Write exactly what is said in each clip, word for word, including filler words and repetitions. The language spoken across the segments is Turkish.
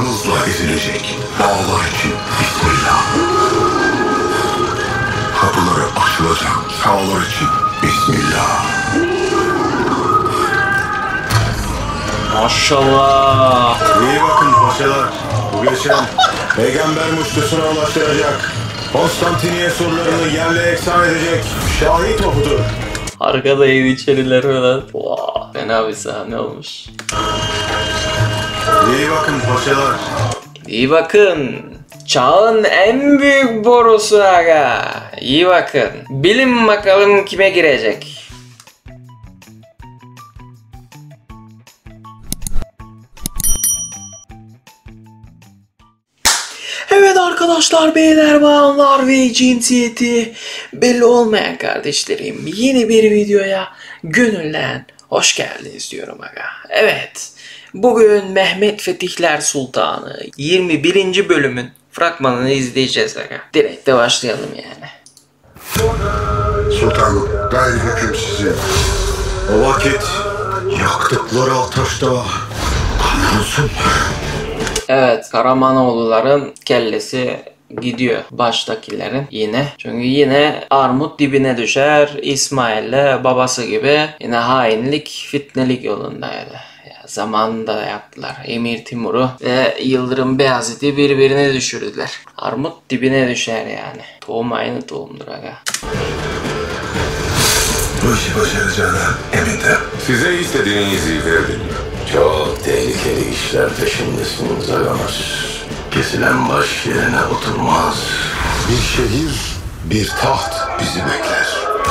Hakkımızla ezilecek dağlar için bismillah. Kapıları açılacak çağlar için bismillah. Maşallah. İyi bakın paşalar. Bu geçen peygamber muştusuna ulaştıracak, Konstantiniye surlarını yerle eksan edecek şahit topudur. Arkada Yeniçeriler falan. Wow, fena bir sahne olmuş. İyi bakın paşalar. İyi bakın. Çağın en büyük borusu aga. İyi bakın. Bilin bakalım kime girecek. Evet arkadaşlar, beyler, bayanlar ve cinsiyeti belli olmayan kardeşlerim, yeni bir videoya gönülden hoş geldiniz diyorum aga. Evet, bugün Mehmet Fetihler Sultanı yirmi birinci bölümün fragmanını izleyeceğiz aga. Direkt de başlayalım yani. Sultanım, gayri hüküm sizin. O vakit yaktıkları ateşte kavrulsun. Evet, Karamanoğulların kellesi gidiyor baştakilerin yine. Çünkü yine armut dibine düşer. İsmail'le babası gibi yine hainlik, fitnelik yolundaydı. Ya, zamanında da yaptılar. Emir Timur'u ve Yıldırım Beyazıt'ı birbirine düşürdüler. Armut dibine düşer yani. Tohum aynı tohumdur aga. Bu işi başaracağına emindim. Size istediğinizi verdim. Çok tehlikeli işler peşindesiniz ağamız. Kesilen baş yerine oturmaz. Bir şehir, bir taht bizi bekler.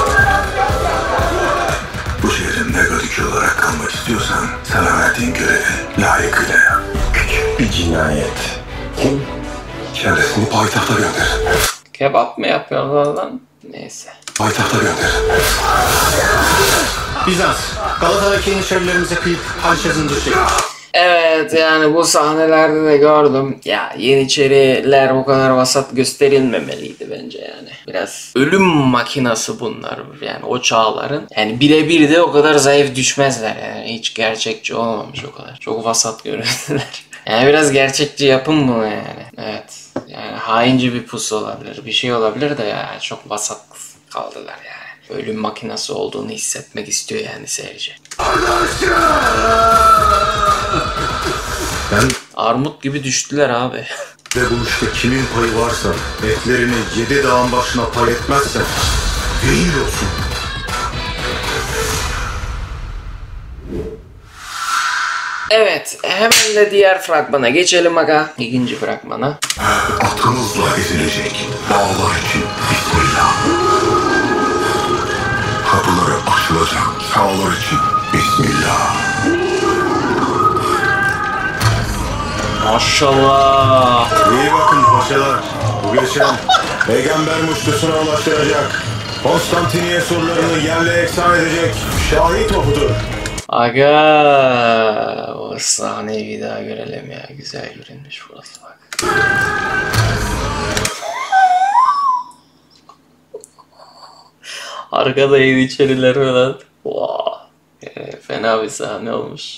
Bu şehrin megadiki olarak kalmak istiyorsan sana verdiğim görevi layıkıyla yap. Küçük bir cinayet. Kim? Kendisini payitahta gönder. Kebap mı yapıyorlar lan? Neyse. Payitahta gönder. Bizans, Galata'daki Yeniçerilerimize kıyıp hançezin dışı. Evet, yani bu sahnelerde de gördüm. Ya Yeniçeriler bu kadar vasat gösterilmemeliydi bence yani. Biraz ölüm makinası bunlar yani o çağların. Yani birebir de o kadar zayıf düşmezler yani. Hiç gerçekçi olmamış o kadar. Çok vasat görüntüler. Yani biraz gerçekçi yapın bunu yani. Evet. Yani haince bir pusu olabilir. Bir şey olabilir de ya çok vasat kaldılar yani. Ölüm makinası olduğunu hissetmek istiyor yani seyirci. Ben Armut gibi düştüler abi. ve bu işte kimin payı varsa etlerini yedi dağın başına pay etmezsen değil olsun. Evet, hemen de diğer fragmana geçelim aga. İkinci fragmana. Atımızla ezilecek dağlar için bismillah. Kapıları açılacak çağlar için bismillah. Maşallah. İyi bakın paşalar. Bu geçen peygamber muştusuna ulaştıracak, Konstantiniye surlarını yerle eksan edecek şahit topudur. Aga, o sahneyi bir daha görelim ya. Güzel görünmüş burası bak. Arkada Yeniçeriler falan. Wow. E, fena bir sahne olmuş.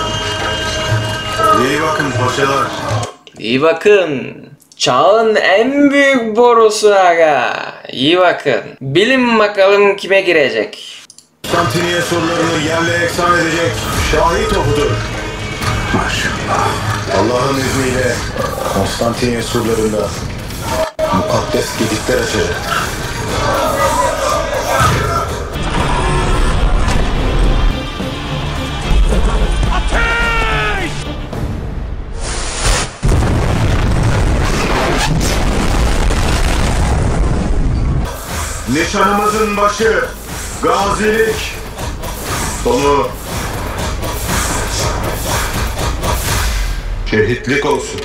İyi bakın paşalar. İyi bakın. Çağın en büyük borusu aga. İyi bakın. Bilin bakalım kime girecek. Konstantiniye surlarını yerle eksan edecek şahit topudur. Maşallah. Allah'ın izniyle Konstantiniye surlarında mukaddes gedikler açacaktır. Nişanımızın başı gazilik, sonu şehitlik olsun.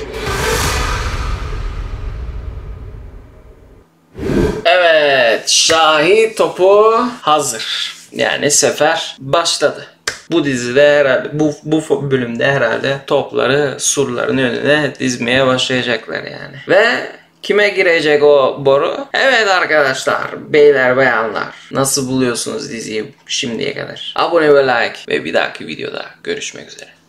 Evet, şahi topu hazır. Yani sefer başladı. Bu dizide herhalde, bu, bu bölümde herhalde topları surların önüne dizmeye başlayacaklar yani. Ve kime girecek o boru? Evet arkadaşlar, beyler bayanlar, nasıl buluyorsunuz diziyi şimdiye kadar? Abone ve like ve bir dahaki videoda görüşmek üzere.